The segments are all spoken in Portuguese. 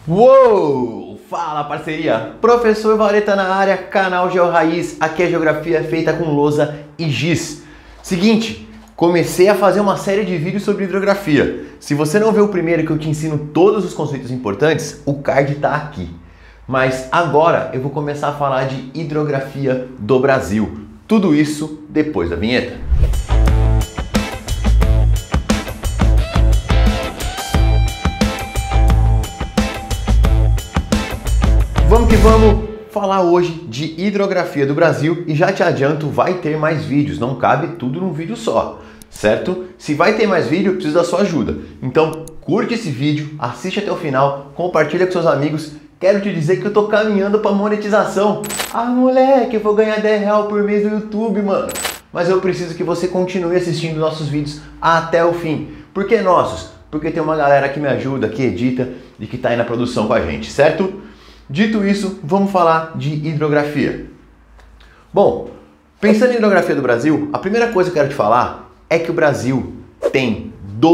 Uou! Fala, parceria! Professor Vareta na área, canal GeoRaiz. Aqui a geografia é feita com lousa e giz. Seguinte, comecei a fazer uma série de vídeos sobre hidrografia. Se você não viu o primeiro que eu te ensino todos os conceitos importantes, o card está aqui. Mas agora eu vou começar a falar de hidrografia do Brasil. Tudo isso depois da vinheta. Vamos que vamos falar hoje de hidrografia do Brasil e já te adianto, vai ter mais vídeos, não cabe tudo num vídeo só, certo? Se vai ter mais vídeo, eu preciso da sua ajuda. Então curte esse vídeo, assiste até o final, compartilha com seus amigos. Quero te dizer que eu tô caminhando para monetização. Ah, moleque, eu vou ganhar R$10 por mês no YouTube, mano. Mas eu preciso que você continue assistindo nossos vídeos até o fim. Por que nossos? Porque tem uma galera que me ajuda, que edita e que tá aí na produção com a gente, certo? Dito isso, vamos falar de hidrografia. Bom, pensando em hidrografia do Brasil, a primeira coisa que eu quero te falar é que o Brasil tem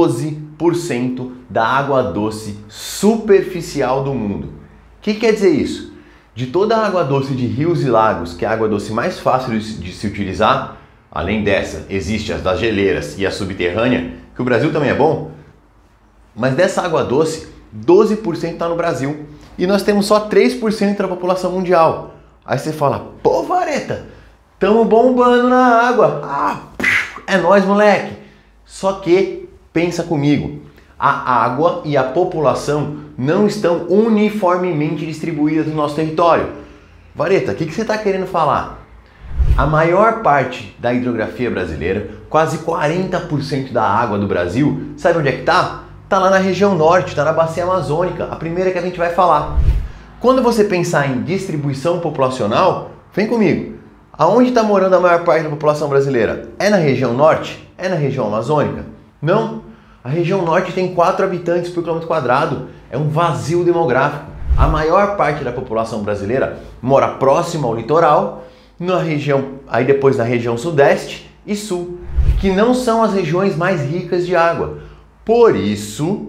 12% da água doce superficial do mundo. O que quer dizer isso? De toda a água doce de rios e lagos, que é a água doce mais fácil de se utilizar, além dessa, existe as das geleiras e a subterrânea, que o Brasil também é bom, mas dessa água doce, 12% está no Brasil. E nós temos só 3% da população mundial. Aí você fala, pô, Vareta, tamo bombando na água. Ah, é nóis, moleque. Só que, pensa comigo, a água e a população não estão uniformemente distribuídas no nosso território. Vareta, o que você está querendo falar? A maior parte da hidrografia brasileira, quase 40% da água do Brasil, sabe onde é que está? Está lá na região norte, está na bacia amazônica, a primeira que a gente vai falar. Quando você pensar em distribuição populacional, vem comigo. Aonde está morando a maior parte da população brasileira? É na região norte? É na região amazônica? Não. A região norte tem 4 habitantes por quilômetro quadrado. É um vazio demográfico. A maior parte da população brasileira mora próximo ao litoral, na região, aí depois na região sudeste e sul, que não são as regiões mais ricas de água. Por isso,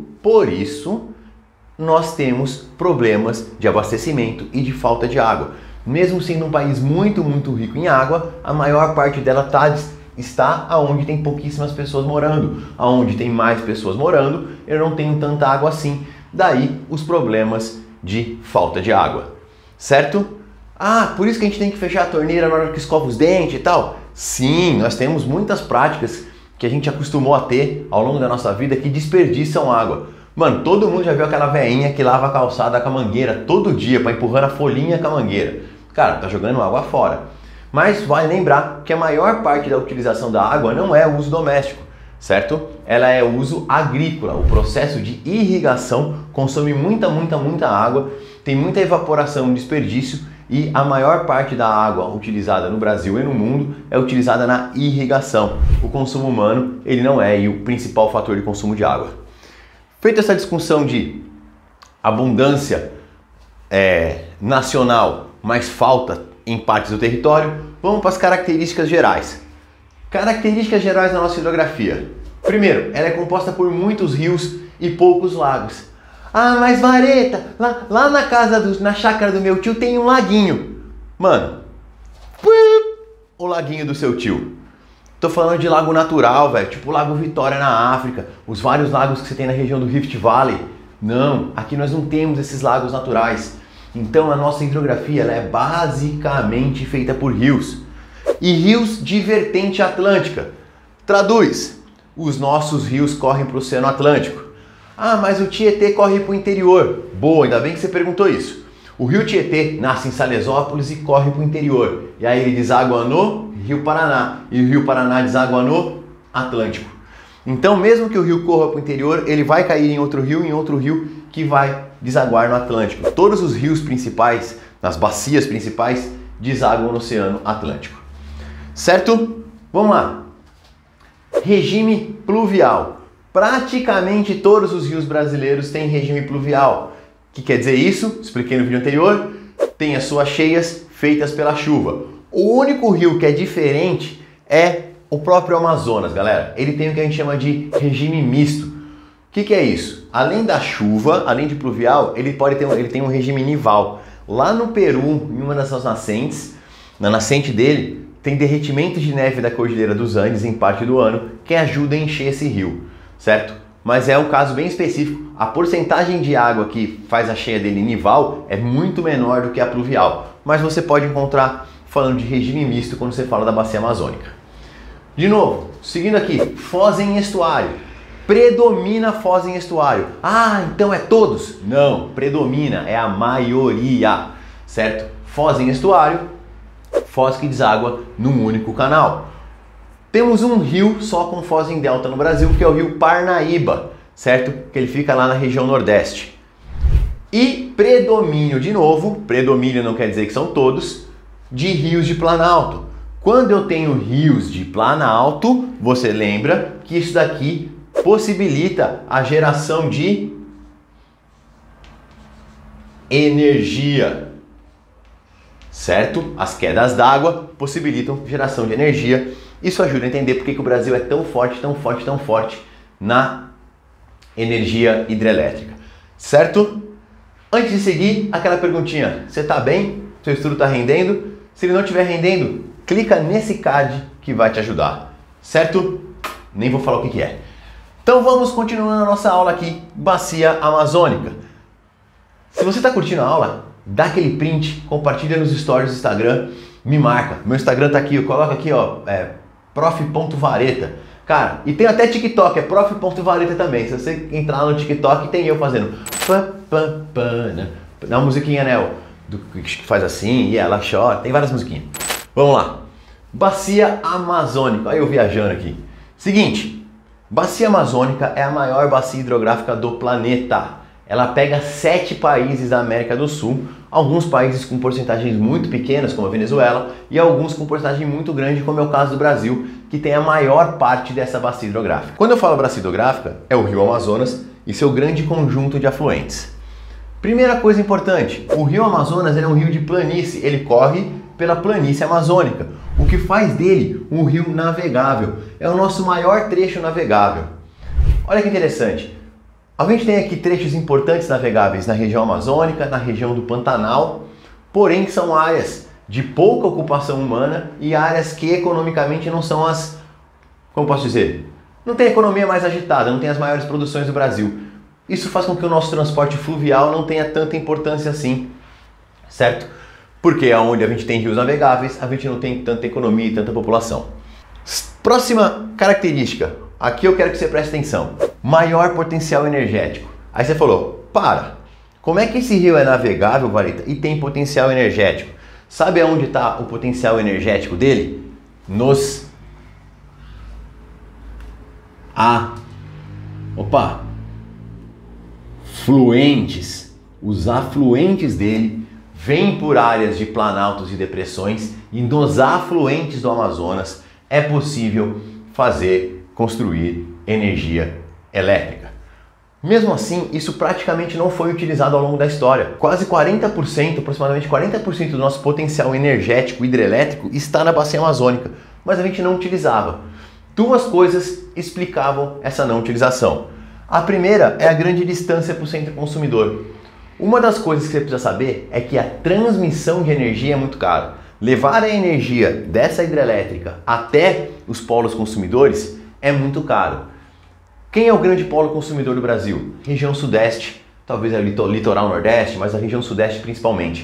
nós temos problemas de abastecimento e de falta de água. Mesmo sendo um país muito rico em água, a maior parte dela está onde tem pouquíssimas pessoas morando. Aonde tem mais pessoas morando, eu não tenho tanta água assim. Daí os problemas de falta de água, certo? Ah, por isso que a gente tem que fechar a torneira na hora que escova os dentes e tal? Sim, nós temos muitas práticas que a gente acostumou a ter ao longo da nossa vida que desperdiçam água. Mano, todo mundo já viu aquela veinha que lava a calçada com a mangueira todo dia para empurrando a folhinha com a mangueira. Cara, tá jogando água fora. Mas vale lembrar que a maior parte da utilização da água não é uso doméstico, certo? Ela é uso agrícola. O processo de irrigação consome muita água, tem muita evaporação e desperdício. E a maior parte da água utilizada no Brasil e no mundo é utilizada na irrigação. O consumo humano, ele não é o principal fator de consumo de água. Feita essa discussão de abundância nacional, mas falta em partes do território, vamos para as características gerais. Características gerais da nossa hidrografia. Primeiro, ela é composta por muitos rios e poucos lagos. Ah, mas Vareta, lá na chácara do meu tio tem um laguinho. Mano, o laguinho do seu tio. Tô falando de lago natural, velho, tipo o Lago Vitória na África, os vários lagos que você tem na região do Rift Valley. Não, aqui nós não temos esses lagos naturais. Então a nossa hidrografia ela é basicamente feita por rios. E rios de vertente atlântica. Traduz, os nossos rios correm para o Oceano Atlântico. Ah, mas o Tietê corre para o interior. Boa, ainda bem que você perguntou isso. O rio Tietê nasce em Salesópolis e corre para o interior. E aí ele deságua no Rio Paraná. E o Rio Paraná deságua no Atlântico. Então, mesmo que o rio corra para o interior, ele vai cair em outro rio que vai desaguar no Atlântico. Todos os rios principais, nas bacias principais, desaguam no Oceano Atlântico. Certo? Vamos lá. Regime pluvial. Praticamente todos os rios brasileiros têm regime pluvial. O que quer dizer isso? Expliquei no vídeo anterior. Tem as suas cheias feitas pela chuva. O único rio que é diferente é o próprio Amazonas, galera. Ele tem o que a gente chama de regime misto. que é isso? Além da chuva, além de pluvial, ele tem um regime nival. Lá no Peru, em uma das suas nascentes, na nascente dele, tem derretimento de neve da Cordilheira dos Andes em parte do ano, que ajuda a encher esse rio, certo? Mas é um caso bem específico. A porcentagem de água que faz a cheia dele nival é muito menor do que a pluvial. Mas você pode encontrar falando de regime misto quando você fala da bacia amazônica. De novo, seguindo aqui, foz em estuário. Predomina foz em estuário. Ah, então é todos? Não, predomina, é a maioria, certo? Foz em estuário, foz que deságua num único canal. Temos um rio só com foz em delta no Brasil, que é o rio Parnaíba, certo? Que ele fica lá na região nordeste. E predomínio, de novo, predomínio não quer dizer que são todos, de rios de planalto. Quando eu tenho rios de planalto, você lembra que isso daqui possibilita a geração de energia, certo? As quedas d'água possibilitam geração de energia. Isso ajuda a entender por que o Brasil é tão forte, tão forte, tão forte na energia hidrelétrica, certo? Antes de seguir, aquela perguntinha, você está bem? Seu estudo está rendendo? Se ele não estiver rendendo, clica nesse card que vai te ajudar, certo? Nem vou falar o que é. Então vamos continuando a nossa aula aqui, bacia amazônica. Se você está curtindo a aula, dá aquele print, compartilha nos stories do Instagram, me marca. Meu Instagram tá aqui, coloca aqui, ó, prof.vareta. Cara, e tem até TikTok, é prof.vareta também. Se você entrar no TikTok, tem eu fazendo né? Dá uma musiquinha, né? Que faz assim, e ela chora, tem várias musiquinhas. Vamos lá. Bacia amazônica. Olha eu viajando aqui. Seguinte, bacia amazônica é a maior bacia hidrográfica do planeta. Ela pega 7 países da América do Sul, alguns países com porcentagens muito pequenas, como a Venezuela, e alguns com porcentagem muito grande, como é o caso do Brasil, que tem a maior parte dessa bacia hidrográfica. Quando eu falo bacia hidrográfica, é o rio Amazonas e seu grande conjunto de afluentes. Primeira coisa importante, o rio Amazonas é um rio de planície, ele corre pela planície amazônica, o que faz dele um rio navegável. É o nosso maior trecho navegável. Olha que interessante. A gente tem aqui trechos importantes navegáveis na região amazônica, na região do Pantanal, porém são áreas de pouca ocupação humana e áreas que economicamente não são as, como posso dizer, não tem a economia mais agitada, não tem as maiores produções do Brasil. Isso faz com que o nosso transporte fluvial não tenha tanta importância assim, certo? Porque onde a gente tem rios navegáveis, a gente não tem tanta economia e tanta população. Próxima característica, aqui eu quero que você preste atenção. Maior potencial energético. Aí você falou, como é que esse rio é navegável, Vareta, e tem potencial energético? Sabe aonde está o potencial energético dele? Fluentes. Os afluentes dele vêm por áreas de planaltos e depressões, e nos afluentes do Amazonas é possível construir energia elétrica. Mesmo assim, isso praticamente não foi utilizado ao longo da história. Quase 40%, aproximadamente 40% do nosso potencial energético hidrelétrico está na bacia amazônica, mas a gente não utilizava. Duas coisas explicavam essa não utilização. A primeira é a grande distância para o centro consumidor. Uma das coisas que você precisa saber é que a transmissão de energia é muito cara. Levar a energia dessa hidrelétrica até os polos consumidores é muito caro. Quem é o grande polo consumidor do Brasil? Região sudeste, talvez é o litoral nordeste, mas a região sudeste principalmente.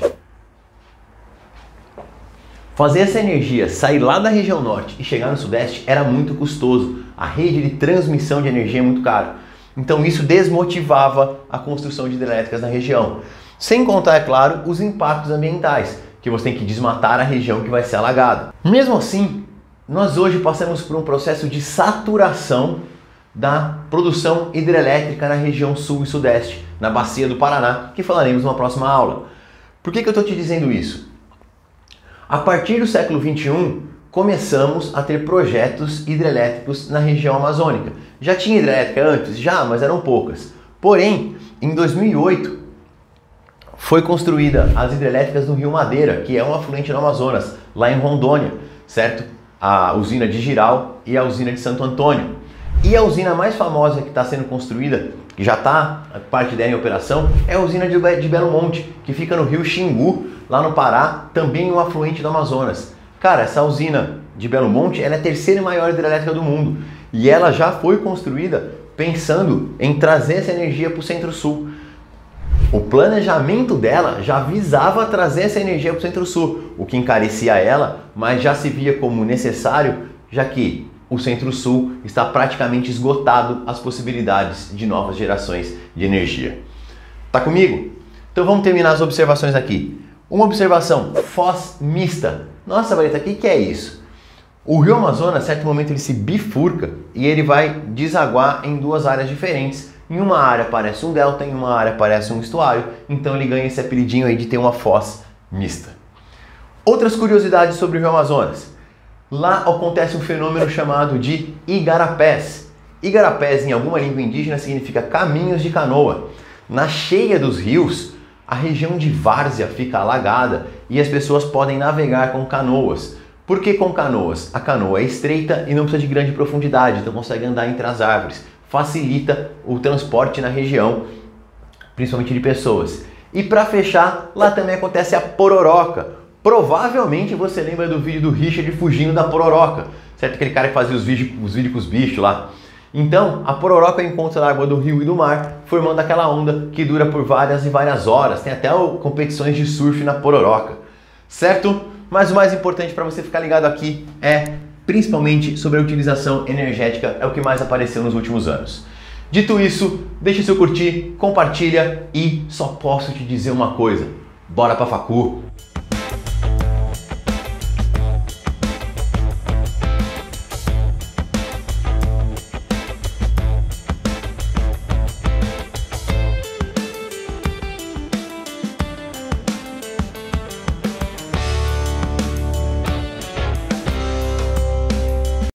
Fazer essa energia sair lá da região norte e chegar no sudeste era muito custoso. A rede de transmissão de energia é muito cara. Então isso desmotivava a construção de hidrelétricas na região. Sem contar, é claro, os impactos ambientais, que você tem que desmatar a região que vai ser alagada. Mesmo assim, nós hoje passamos por um processo de saturação da produção hidrelétrica na região sul e sudeste, na bacia do Paraná, que falaremos numa próxima aula. Por que eu estou te dizendo isso? A partir do século XXI, começamos a ter projetos hidrelétricos na região amazônica. Já tinha hidrelétrica antes? Já, mas eram poucas. Porém, em 2008, foi construída as hidrelétricas no Rio Madeira, que é um afluente do Amazonas, lá em Rondônia, certo? A usina de Jirau e a usina de Santo Antônio. E a usina mais famosa que está sendo construída, que já está parte dela em operação, é a usina de Belo Monte, que fica no rio Xingu, lá no Pará, também um afluente do Amazonas. Cara, essa usina de Belo Monte, ela é a terceira maior hidrelétrica do mundo e ela já foi construída pensando em trazer essa energia para o Centro-Sul. O planejamento dela já visava trazer essa energia para o Centro-Sul, o que encarecia ela, mas já se via como necessário, já que o Centro-Sul está praticamente esgotado as possibilidades de novas gerações de energia. Tá comigo? Então vamos terminar as observações aqui. Uma observação, foz mista. Nossa, Valeta, o que é isso? O rio Amazonas, a certo momento, ele se bifurca e ele vai desaguar em duas áreas diferentes. Em uma área parece um delta, em uma área parece um estuário, então ele ganha esse apelidinho aí de ter uma foz mista. Outras curiosidades sobre o rio Amazonas. Lá acontece um fenômeno chamado de igarapés. Igarapés, em alguma língua indígena, significa caminhos de canoa. Na cheia dos rios, a região de várzea fica alagada e as pessoas podem navegar com canoas. Por que com canoas? A canoa é estreita e não precisa de grande profundidade, então consegue andar entre as árvores. Facilita o transporte na região, principalmente de pessoas. E para fechar, lá também acontece a pororoca. Provavelmente você lembra do vídeo do Richard fugindo da pororoca, certo? Aquele cara que fazia os vídeos com os bichos lá. Então, a pororoca encontra a água do rio e do mar, formando aquela onda que dura por várias e várias horas. Tem até competições de surf na pororoca, certo? Mas o mais importante para você ficar ligado aqui é principalmente sobre a utilização energética, é o que mais apareceu nos últimos anos. Dito isso, deixe seu curtir, compartilha e só posso te dizer uma coisa: bora pra facu!